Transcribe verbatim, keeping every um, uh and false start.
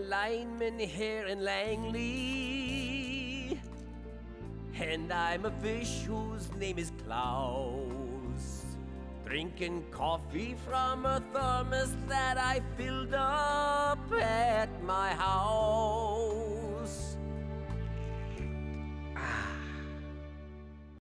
lineman here in Langley, and I'm a fish whose name is Klaus, drinking coffee from a thermos that I filled up at my house.